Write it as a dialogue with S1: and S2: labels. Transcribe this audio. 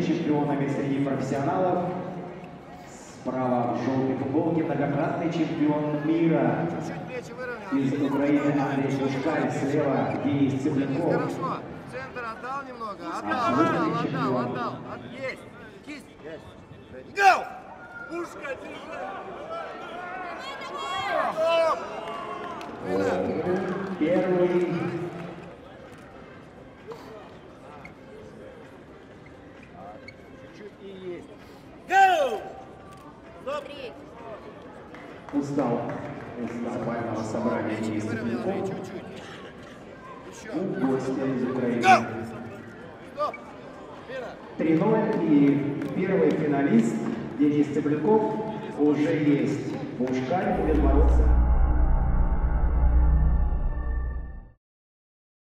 S1: становились чемпионами среди профессионалов. Справа в желтой футболке многократный чемпион мира из Украины Андрей Пушкарь, слева Денис Цыпленков.
S2: Хорошо, центр отдал немного, отдал. Есть, кисть. Go! Пушка,
S1: Первый.
S2: Чуть-чуть и есть. Go!
S1: Устал бального собрания Денис Цыпленков. Гостя из Украины. 3-0, и первый финалист Денис Цыпленков уже есть. Пушкарь будет бороться.